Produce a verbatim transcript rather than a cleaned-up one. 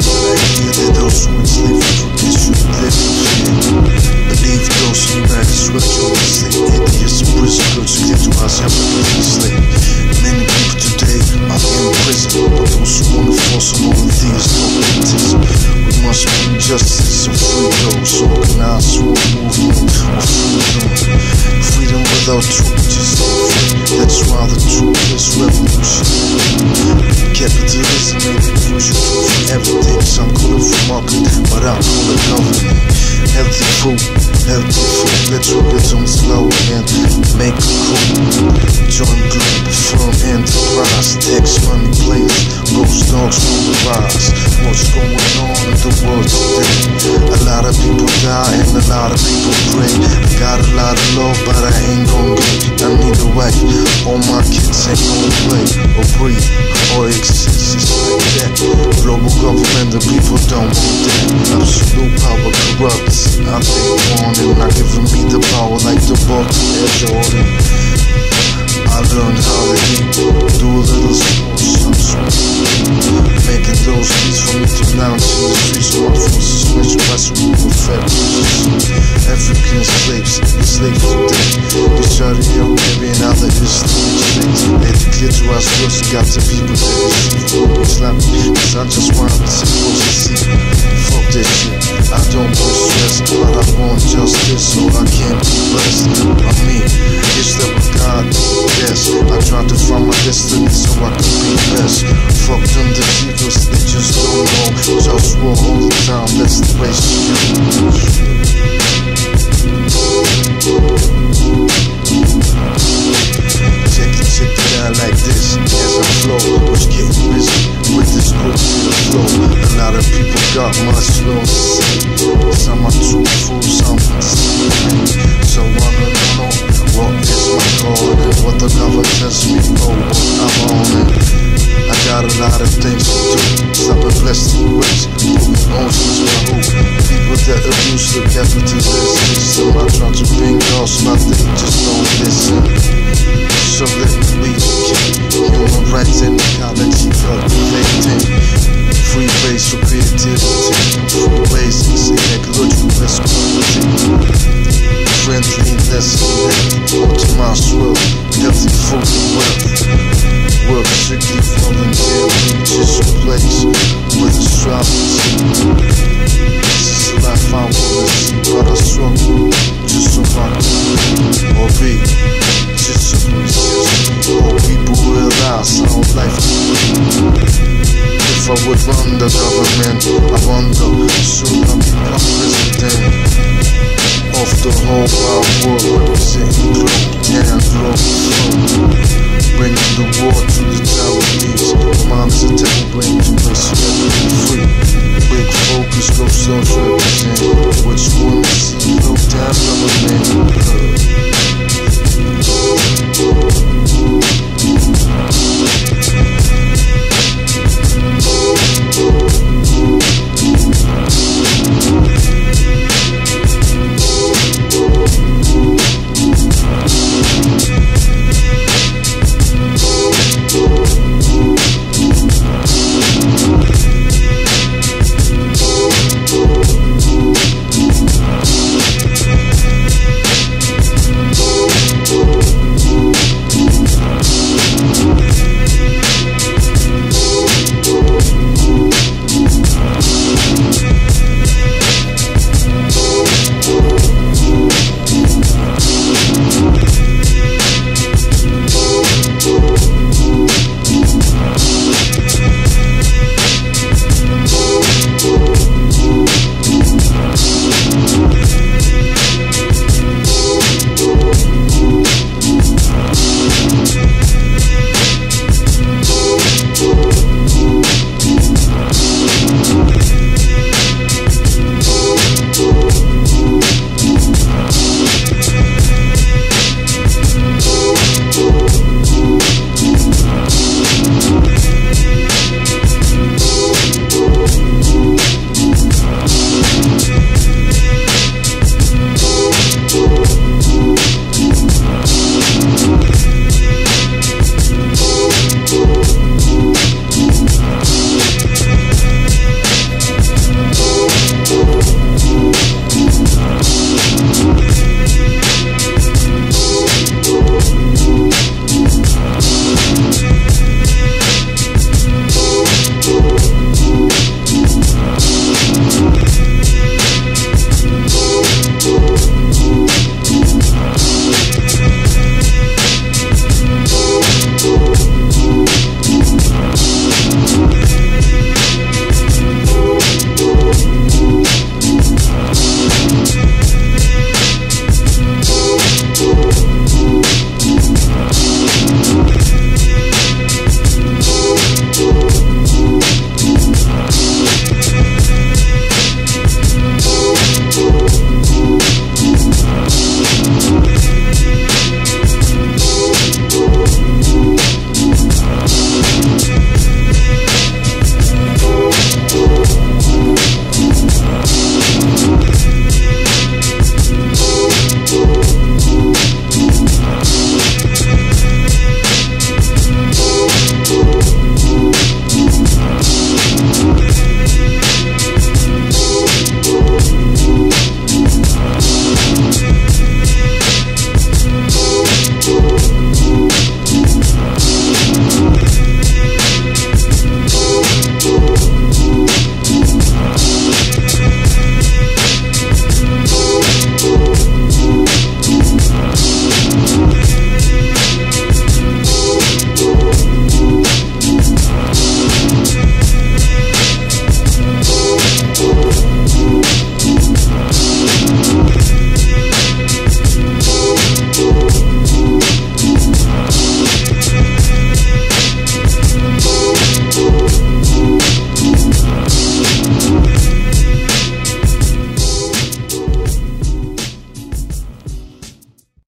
I hear that those who enslave forget you live in fear. Believe those who marry sweat you the slave. Atheists and prison girls who get to us have a slave. Many people today are in prison, but those who wanna force on all of these no we must bring justice and free those organized through a movement of freedom. Freedom without truth is not free. That's why the truth is revolution. Capitalism ain't the crucial truth for everything. Some call it free market, but I call it government. Healthy food, healthy food. Let's get on slow and make a coup. Join GLOBALFIRM enterprise. Tax money players, GhostDogz on the rise. What's going on in the world today? A lot of people die and a lot of people pray. I got a lot of love, but I ain't gon' get. I need a wife. All my kids ain't gon' play or breathe or exist. It's like that. Global government, the people don't want that. Absolute power corrupts. I think on it, not giving me the power like the ball to Air Jordan. I learned how to eat, do a little small, some small. Making those beats for me to lounge in the streets. So my forces switch by some factories. African slaves, enslaved today. We started Arabian, now that it's still enslaved. Made it clear to us girls, got the people that receive food Islam. Cause I just want to suppose to see. Fuck that shit, I don't want stress, but I want justice, so I can't be blessed. I mean, it's that with God, yes. I try to find my destiny so I can be best. Fuck them deceivers, they just don't know. JustWar all the time, that's the way she is. Check it, check it out like this as I flow. Was getting busy with this good flow. A lot of people got much slow to say. Some are too full, some are sleeping. So I don't know what is my call and what the government tells me. Oh, I'm on it. I got a lot of things to do. Stop and bless the ways. Moving on since my hope. People that abuse the capitalist system. I try to bring lost, but they just don't listen. So let me be the king. Human rights and ecology cultivating. Free ways for creativity. Free ways to ecological responsibility. Friendliness and optimized world. Healthy food and wealth. Work strictly volunteer. Just a place with astrology. This is the life I wanna see, but I struggle just so I can or be. Just so resist. Or people realize how life is. If I would run the government, I wonder, should I become president of the whole wide world, representing global and global. Bringing the war to the Taiwanese. Mom is a table, bring to us, let me free.